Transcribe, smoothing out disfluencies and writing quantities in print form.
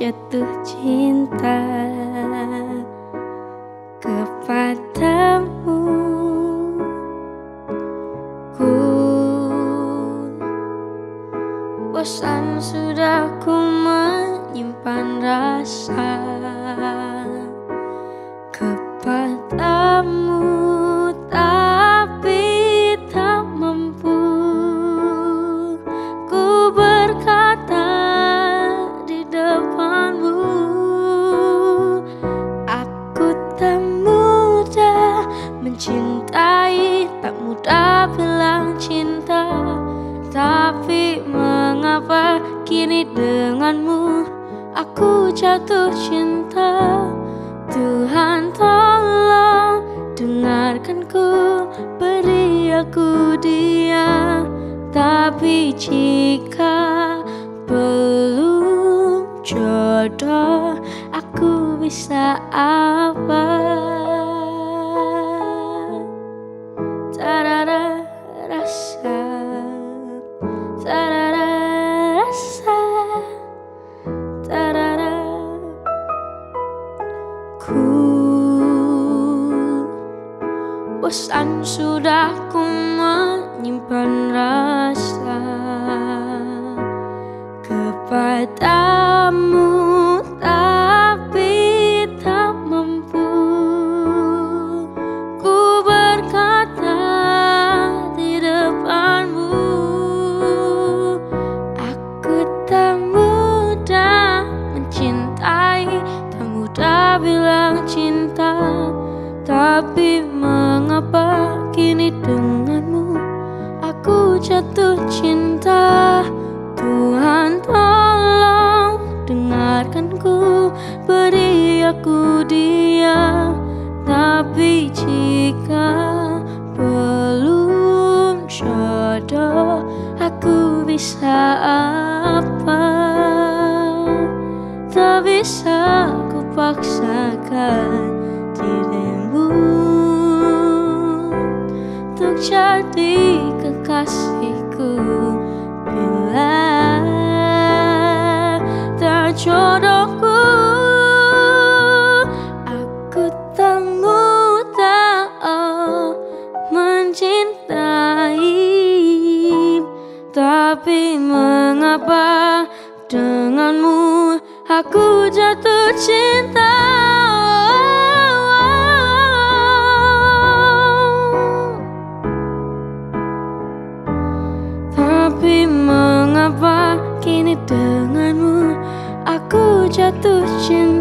jatuh cinta kepadamu. Ku bosan sudah ku menyimpan rasa kepadamu, tapi tak mampu ku berkata di depanmu. Aku tak mudah mencintai, tak mudah bilang cinta, tapi mengapa kini denganmu aku jatuh cinta. Tuhan tolong dengarkanku, beri aku dia. Tapi jika belum jodoh, aku bisa apa? Tarara rasa, tarara rasa, tarara. Ku bosan sudah ku menyimpan rasa kepadamu, tapi tak mampu ku berkata di depanmu. Aku tak mudah mencintai, tak mudah bilang cinta, tapi mengapa kini denganmu aku jatuh cinta. Tuhan tolong dengarkanku, beri aku dia. Tapi jika belum jodoh, aku bisa apa? Tak bisa ku paksakan dirimu untuk jadi kekasihku. Bila tak jodohku, aku tak mudah mencintai, tapi mengapa denganmu aku jatuh cinta. Tapi mengapa kini denganmu aku jatuh cinta.